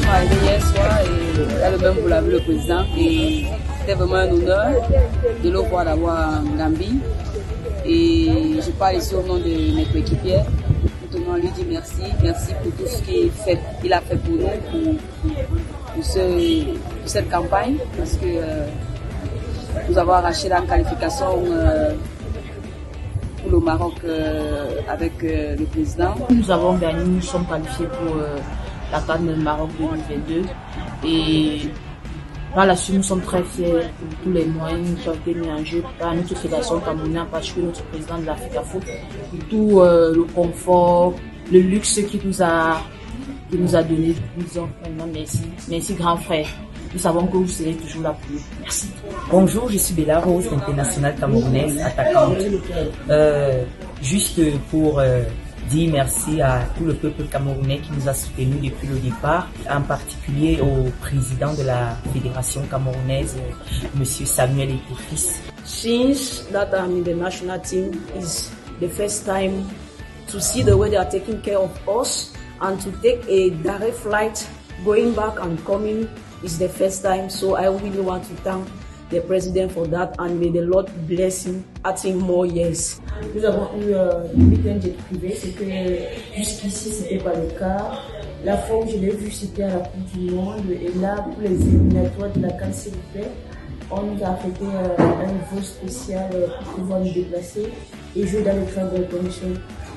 sont arrivés hier soir et là le même vous l'avez le président et c'était vraiment un honneur de le voir d'abord en Gambie et je parle ici au nom de mes coéquipiers. Maintenant lui dire merci pour tout ce qu'il a fait pour nous, pour cette campagne parce que nous avons arraché la qualification pour le Maroc avec le président. Nous avons gagné, nous sommes qualifiés pour la CAN Maroc 2022 et par la suite nous sommes très fiers pour tous les moyens qui ont été mis en jeu par notre fédération camerounaise, parce que notre président de l'Africa Foot, pour tout le confort, le luxe qu'il nous a donné. Nous disons vraiment merci grand frère. Nous savons que vous serez toujours là pour nous. Merci. Bonjour, je suis Bella Rose, internationale camerounaise, attaquante. Juste pour dire merci à tout le peuple camerounais qui nous a soutenus depuis le départ, en particulier au président de la fédération camerounaise, Monsieur Samuel Etoufis. Since that I'm in the national team, is the first time to see the way they are taking care of us, and to take a direct flight going back and coming is the first time. So I really want to thank the president for that, and may the Lord bless him, adding more years. Nous avons eu un jet privé, c'est que jusqu'ici c'était pas le cas. La fois où je l'ai vu c'était à la Coupe du Monde, et là pour les éliminatoires de la CAN s'il vous plaît, on nous a affecté un vol spécial pour pouvoir nous déplacer et jouer dans les très bonnes conditions.